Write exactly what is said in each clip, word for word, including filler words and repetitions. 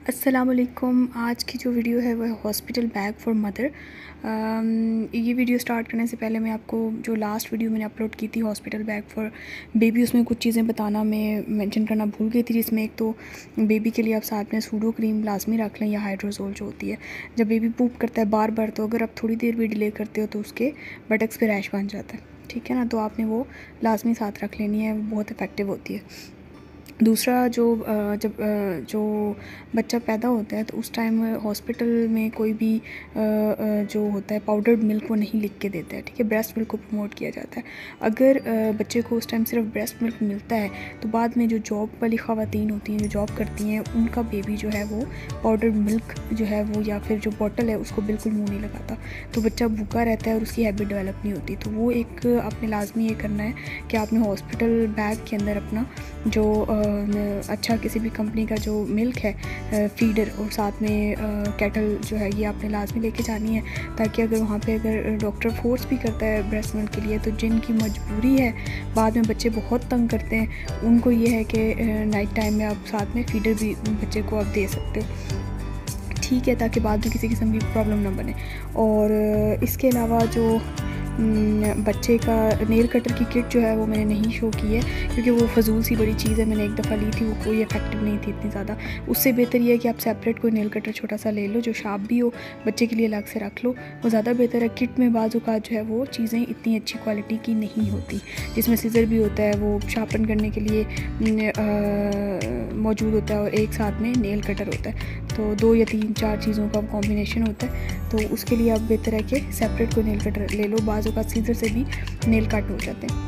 अस्सलामुअलैकुम। आज की जो वीडियो है वो है हॉस्पिटल बैग फॉर मदर। ये वीडियो स्टार्ट करने से पहले मैं आपको जो लास्ट वीडियो मैंने अपलोड की थी हॉस्पिटल बैग फॉर बेबी, उसमें कुछ चीज़ें बताना मैं मेंशन करना भूल गई थी, जिसमें एक तो बेबी के लिए आप साथ में सूडो क्रीम लाजमी रख लें या हाइड्रोजोल जो होती है। जब बेबी पूप करता है बार बार, तो अगर आप थोड़ी देर भी डिले करते हो तो उसके बटक्स पे रैश बन जाता है, ठीक है ना। तो आपने वो लाजमी साथ रख लेनी है, बहुत इफ़ेक्टिव होती है। दूसरा, जो जब जो बच्चा पैदा होता है तो उस टाइम हॉस्पिटल में कोई भी जो होता है पाउडर्ड मिल्क वो नहीं लिख के देता है, ठीक है। ब्रेस्ट मिल्क को प्रमोट किया जाता है। अगर बच्चे को उस टाइम सिर्फ ब्रेस्ट मिल्क मिलता है तो बाद में जो जॉब वाली ख़वातीन होती हैं, जो जॉब करती हैं, उनका बेबी जो है वो पाउडर्ड मिल्क जो है वो या फिर जो बॉटल है उसको बिल्कुल मुँह नहीं लगाता, तो बच्चा भूखा रहता है और उसकी हैबिट डेवलप नहीं होती। तो वो एक आपने लाजमी ये करना है कि आपने हॉस्पिटल बैग के अंदर अपना जो अच्छा किसी भी कंपनी का जो मिल्क है फीडर और साथ में कैटल जो है ये आपने लाजमी लेके जानी है, ताकि अगर वहाँ पे अगर डॉक्टर फोर्स भी करता है ब्रेस्ट मिल्क के लिए, तो जिनकी मजबूरी है, बाद में बच्चे बहुत तंग करते हैं, उनको ये है कि नाइट टाइम में आप साथ में फीडर भी बच्चे को आप दे सकते हो, ठीक है, ताकि बाद में किसी किस्म की प्रॉब्लम ना बने। और इसके अलावा जो बच्चे का नेल कटर की किट जो है वो मैंने नहीं शो की है, क्योंकि वो फजूल सी बड़ी चीज़ है, मैंने एक दफ़ा ली थी, वो कोई इफेक्टिव नहीं थी इतनी ज़्यादा। उससे बेहतर ये है कि आप सेपरेट कोई नेल कटर छोटा सा ले लो जो शार्प भी हो, बच्चे के लिए अलग से रख लो, वो ज़्यादा बेहतर है। किट में बाज़ औक़ात जो है वो चीज़ें इतनी अच्छी क्वालिटी की नहीं होती, जिसमें सीज़र भी होता है, वो शार्पन करने के लिए मौजूद होता है, और एक साथ में नेल कटर होता है, तो दो या तीन चार चीज़ों का कॉम्बिनेशन होता है। तो उसके लिए आप बेहतर है कि सेपरेट कोई नेल कटर ले लो, बाज़ औक़ात सीज़र से भी नेल कट हो जाते हैं।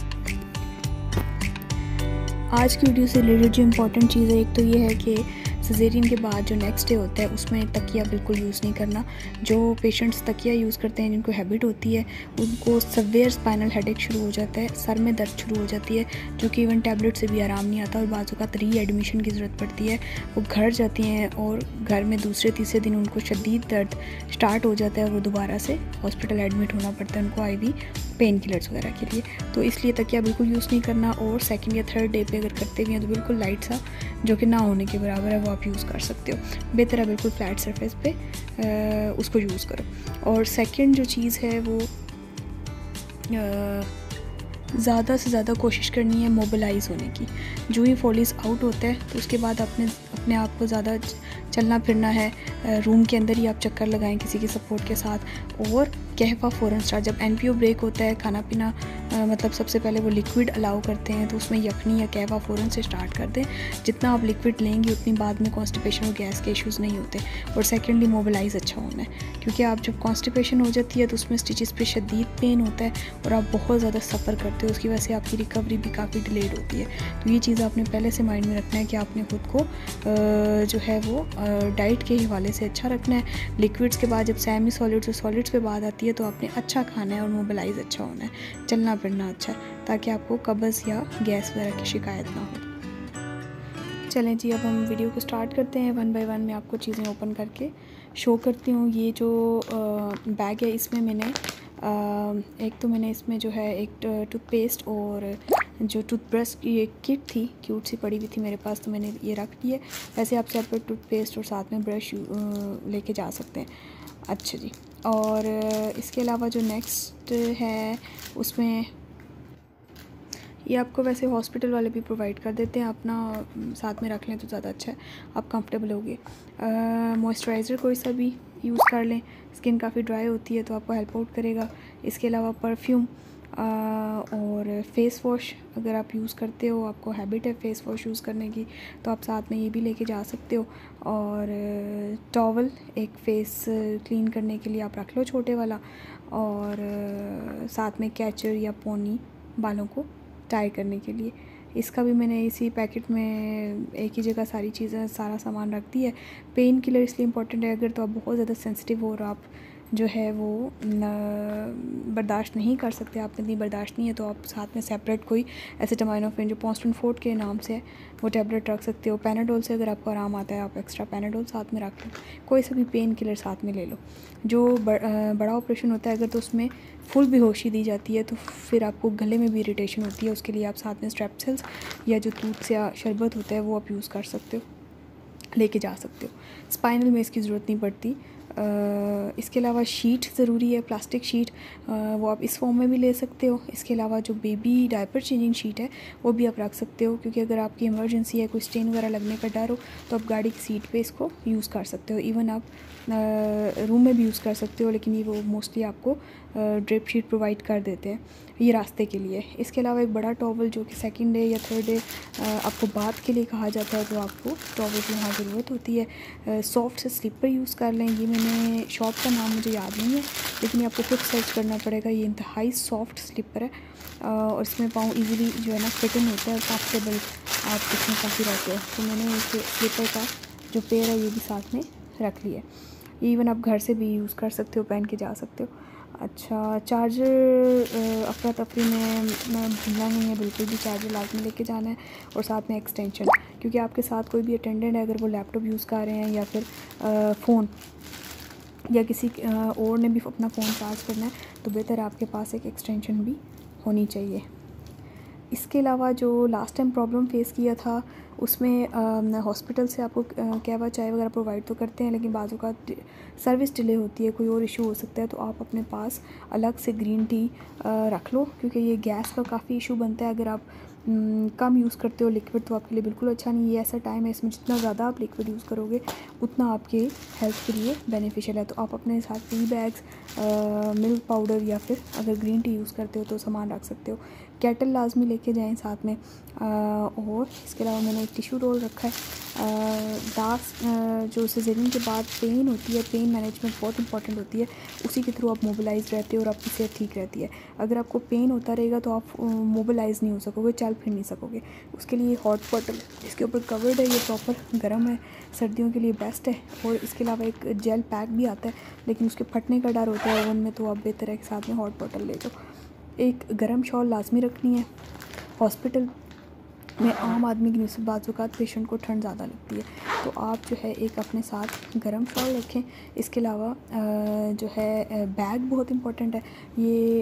आज की वीडियो से रिलेटेड जो इम्पोर्टेंट चीज़ है, एक तो ये है कि सिजेरियन के बाद जो नेक्स्ट डे होता है उसमें तकिया बिल्कुल यूज़ नहीं करना। जो पेशेंट्स तकिया यूज़ करते हैं, जिनको हैबिट होती है, उनको सवेयर स्पाइनल हेडेक शुरू हो जाता है, सर में दर्द शुरू हो जाती है, जो कि इवन टैबलेट से भी आराम नहीं आता, और बाज़ औक़ात री एडमिशन की ज़रूरत पड़ती है। वो घर जाती हैं और घर में दूसरे तीसरे दिन उनको शदीद दर्द स्टार्ट हो जाता है, वो दोबारा से हॉस्पिटल एडमिट होना पड़ता है उनको आई वी पेन किलर्स वगैरह के लिए। तो इसलिए तकिया बिल्कुल यूज़ नहीं करना, और सेकंड या थर्ड डे पे अगर करते भी हैं तो बिल्कुल लाइट सा, जो कि ना होने के बराबर है, वो आप यूज़ कर सकते हो। बेहतर है बिल्कुल फ्लैट सरफेस पे आ, उसको यूज़ करो। और सेकंड जो चीज़ है वो ज़्यादा से ज़्यादा कोशिश करनी है मोबिलाइज़ होने की। जो ही फॉलिस आउट होता है तो उसके बाद अपने अपने आप को ज़्यादा चलना फिरना है, रूम के अंदर ही आप चक्कर लगाएं किसी के सपोर्ट के साथ, और कहवा फ़ौरन स्टार्ट। जब एन पी ओ ब्रेक होता है, खाना पीना आ, मतलब सबसे पहले वो लिक्विड अलाउ करते हैं, तो उसमें यखनी या कहवा फ़ौरन से स्टार्ट कर दें। जितना आप लिक्विड लेंगे उतनी बाद में कॉन्स्टिपेशन और गैस के इश्यूज़ नहीं होते। और सेकेंडली मोबिलाइज़ अच्छा होना है, क्योंकि आप जब कॉन्स्टिपेशन हो जाती है तो उसमें स्टिचेस पे शदीद पेन होता है और आप बहुत ज़्यादा सफ़र करते हो, उसकी वजह से आपकी रिकवरी भी काफ़ी डिलेड होती है। तो ये चीज़ आपने पहले से माइंड में रखना है कि आपने खुद को जो है वो डाइट के हवाले से अच्छा रखना है। लिक्विड्स के बाद जब सेमी सॉलिड्स और सॉलिड्स पे बात आती है तो आपने अच्छा खाना है और मोबिलाइज़ अच्छा होना है, चलना फिरना अच्छा, ताकि आपको कब्ज़ या गैस वगैरह की शिकायत ना हो। चलें जी, अब हम वीडियो को स्टार्ट करते हैं। वन बाय वन मैं आपको चीज़ें ओपन करके शो करती हूँ। ये जो बैग है इसमें मैंने एक तो मैंने इसमें जो है एक टूथपेस्ट और जो टूथब्रश की एक किट थी, क्यूट सी पड़ी हुई थी मेरे पास, तो मैंने ये रख दी है। वैसे आप सेपरेट टूथपेस्ट और साथ में ब्रश लेके जा सकते हैं। अच्छा जी, और इसके अलावा जो नेक्स्ट है उसमें ये आपको वैसे हॉस्पिटल वाले भी प्रोवाइड कर देते हैं, अपना साथ में रख लें तो ज़्यादा अच्छा है, आप कंफर्टेबल होगे। मॉइस्चराइज़र कोई सा भी यूज़ कर लें, स्किन काफ़ी ड्राई होती है तो आपको हेल्प आउट करेगा। इसके अलावा परफ्यूम और फेस वॉश अगर आप यूज़ करते हो, आपको हैबिट है फेस वॉश यूज़ करने की, तो आप साथ में ये भी लेके जा सकते हो। और टॉवल एक फ़ेस क्लीन करने के लिए आप रख लो छोटे वाला, और साथ में कैचर या पोनी बालों को टाई करने के लिए। इसका भी मैंने इसी पैकेट में एक ही जगह सारी चीज़ें सारा सामान रख दी है। पेन किलर इसलिए इम्पोर्टेंट है, अगर तो आप बहुत ज़्यादा सेंसिटिव हो और आप जो है वो बर्दाश्त नहीं कर सकते, आप इतनी बर्दाश्त नहीं है, तो आप साथ में सेपरेट कोई एसिटामिनोफेन जो पॉन्स्टन फोर्ट के नाम से है वो टैबलेट रख सकते हो। पैनाडोल से अगर आपको आराम आता है आप एक्स्ट्रा पैनाडोल साथ में रख लो, कोई सा भी पेन किलर साथ में ले लो। जो बड़ा ऑपरेशन होता है अगर तो उसमें फुल बेहोशी दी जाती है तो फिर आपको गले में भी इरिटेशन होती है, उसके लिए आप साथ में स्ट्रेप्सिल्स या जो दूध से शरबत होता है वो आप यूज़ कर सकते हो। लेके जा सकते हो। स्पाइनल में इसकी ज़रूरत नहीं पड़ती। Uh, इसके अलावा शीट ज़रूरी है, प्लास्टिक शीट, uh, वो आप इस फॉर्म में भी ले सकते हो। इसके अलावा जो बेबी डायपर चेंजिंग शीट है वो भी आप रख सकते हो, क्योंकि अगर आपकी इमरजेंसी है, कोई स्टेन वगैरह लगने का डर हो, तो आप गाड़ी की सीट पे इसको यूज़ कर सकते हो। इवन आप रूम में भी यूज़ कर सकते हो, लेकिन ये वो मोस्टली आपको ड्रिप शीट प्रोवाइड कर देते हैं ये रास्ते के लिए। इसके अलावा एक बड़ा टॉवल जो कि सेकंड डे या थर्ड डे आपको बाथ के लिए कहा जाता है, तो आपको टॉवल की वहाँ ज़रूरत होती है। सॉफ्ट से स्लीपर यूज़ कर लें। ये मैंने शॉप का नाम मुझे याद नहीं है, लेकिन ये आपको खुद सर्च करना पड़ेगा। ये इंतहाई सॉफ्ट स्लीपर है और इसमें पाँव ईज़िली जो है ना फिट इन होता है, कंफर्टेबल आप इसमें काफ़ी रहते हो। तो मैंने इस स्लीपर का जो पेयर है ये भी साथ में रख लिया। ये इवन आप घर से भी यूज़ कर सकते हो, पहन के जा सकते हो। अच्छा, चार्जर अफरा तफरी में मैं भूलना नहीं है बिल्कुल भी, चार्जर लाजमी लेके जाना है और साथ में एक्सटेंशन, क्योंकि आपके साथ कोई भी अटेंडेंट है, अगर वो लैपटॉप यूज़ कर रहे हैं या फिर फ़ोन या किसी और ने भी अपना फ़ोन चार्ज करना है, तो बेहतर आपके पास एक एक्सटेंशन भी होनी चाहिए। इसके अलावा जो लास्ट टाइम प्रॉब्लम फेस किया था उसमें हॉस्पिटल से आपको कहवा चाय वगैरह प्रोवाइड तो करते हैं, लेकिन बाज़ों का सर्विस डिले होती है, कोई और इशू हो सकता है, तो आप अपने पास अलग से ग्रीन टी रख लो, क्योंकि ये गैस का काफ़ी इशू बनता है। अगर आप कम यूज़ करते हो लिक्विड तो आपके लिए बिल्कुल अच्छा नहीं। ये ऐसा टाइम है, इसमें जितना ज़्यादा आप लिक्विड यूज़ करोगे उतना आपके हेल्थ के लिए बेनिफिशियल है। तो आप अपने साथ टी बैग्स, मिल्क पाउडर या फिर अगर ग्रीन टी यूज़ करते हो तो सामान रख सकते हो। केटल लाजमी लेके जाएं साथ में। आ, और इसके अलावा मैंने एक टिशू रोल रखा है। दास जो सिजेरियन के बाद पेन होती है, पेन मैनेजमेंट बहुत इंपॉर्टेंट होती है, उसी के थ्रू आप मोबिलाइज रहते हो और आपकी सेहत ठीक रहती है। अगर आपको पेन होता रहेगा तो आप मोबिलाइज नहीं हो सकोगे, चल फिर नहीं सकोगे। उसके लिए हॉट बॉटल इसके ऊपर कवर्ड है, ये प्रॉपर गर्म है, सर्दियों के लिए बेस्ट है। और इसके अलावा एक जेल पैक भी आता है, लेकिन उसके फटने का डर होता है ओवन में, तो आप बेहतर है कि साथ में हॉट बॉटल ले जाओ। एक गर्म शॉल लाजमी रखनी है। हॉस्पिटल में आम आदमी की निस्बत बाज़ पेशेंट को ठंड ज़्यादा लगती है, तो आप जो है एक अपने साथ गर्म शॉल रखें। इसके अलावा जो है बैग बहुत इंपॉर्टेंट है। ये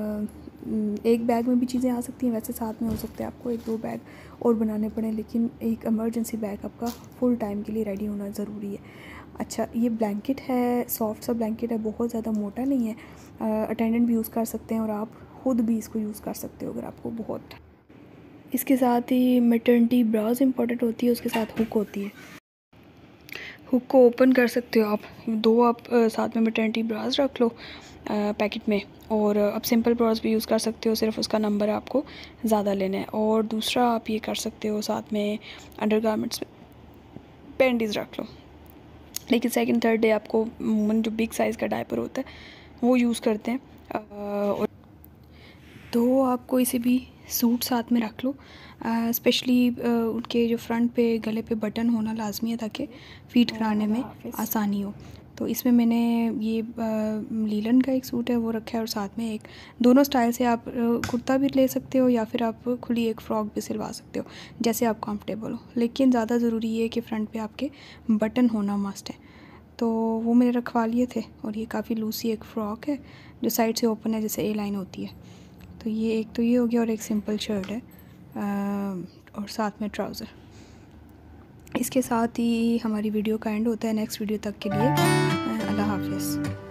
एक बैग में भी चीज़ें आ सकती हैं, वैसे साथ में हो सकता है आपको एक दो बैग और बनाने पड़े, लेकिन एक इमरजेंसी बैग आपका फुल टाइम के लिए रेडी होना ज़रूरी है। अच्छा, ये ब्लैंकेट है, सॉफ्ट सा ब्लैंकेट है, बहुत ज़्यादा मोटा नहीं है। अटेंडेंट भी यूज़ कर सकते हैं और आप ख़ुद भी इसको यूज़ कर सकते हो अगर आपको बहुत। इसके साथ ही मैटरनिटी ब्राज इंपॉर्टेंट होती है, उसके साथ हुक होती है। हुक को ओपन कर सकते हो आप, दो आप साथ में मैटरनिटी ब्राज रख लो पैकेट में, और अब सिंपल ब्राज भी यूज़ कर सकते हो, सिर्फ उसका नंबर आपको ज़्यादा लेना है। और दूसरा आप ये कर सकते हो साथ में अंडरगारमेंट्स में पैंटीज़ रख लो, लेकिन सेकंड थर्ड डे आपको जो बिग साइज़ का डायपर होता है वो यूज़ करते हैं। और तो आप कोई से भी सूट साथ में रख लो, स्पेशली उनके जो फ्रंट पे गले पे बटन होना लाजमी है ताकि फ़ीट कराने में आसानी हो। तो इसमें मैंने ये लीलन का एक सूट है वो रखा है, और साथ में एक दोनों स्टाइल से आप कुर्ता भी ले सकते हो या फिर आप खुली एक फ़्रॉक भी सिलवा सकते हो, जैसे आप कंफर्टेबल हो। लेकिन ज़्यादा ज़रूरी ये है कि फ़्रंट पे आपके बटन होना मस्ट है। तो वो मैंने रखवा लिए थे, और ये काफ़ी लूसी एक फ़्रॉक है जो साइड से ओपन है, जैसे ए लाइन होती है। तो ये एक तो ये हो गया, और एक सिंपल शर्ट है और साथ में ट्राउज़र। इसके साथ ही हमारी वीडियो का एंड होता है। नेक्स्ट वीडियो तक के लिए अल्लाह हाफ़िज़।